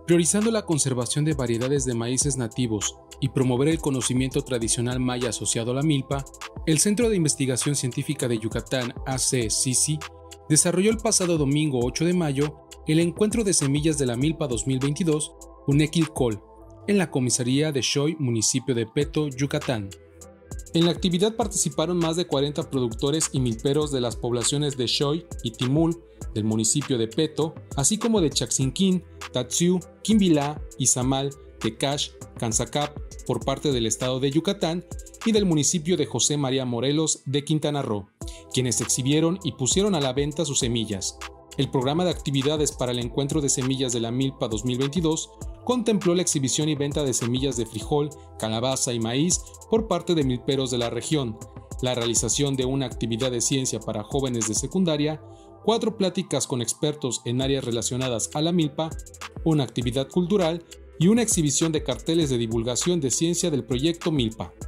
Priorizando la conservación de variedades de maíces nativos y promover el conocimiento tradicional maya asociado a la milpa, el Centro de Investigación Científica de Yucatán, AC-CICI, desarrolló el pasado domingo 8 de mayo el Encuentro de Semillas de la Milpa 2022 Unequilcol, en la comisaría de Xoy, municipio de Peto, Yucatán. En la actividad participaron más de 40 productores y milperos de las poblaciones de Xoy y Timul, del municipio de Peto, así como de Chaxinquín, Tatziú, Quimbilá, Izamal, Tecash, Canzacap, por parte del estado de Yucatán, y del municipio de José María Morelos de Quintana Roo, quienes exhibieron y pusieron a la venta sus semillas. El programa de actividades para el Encuentro de Semillas de la Milpa 2022 contempló la exhibición y venta de semillas de frijol, calabaza y maíz por parte de milperos de la región, la realización de una actividad de ciencia para jóvenes de secundaria, 4 pláticas con expertos en áreas relacionadas a la milpa, una actividad cultural y una exhibición de carteles de divulgación de ciencia del proyecto Milpa.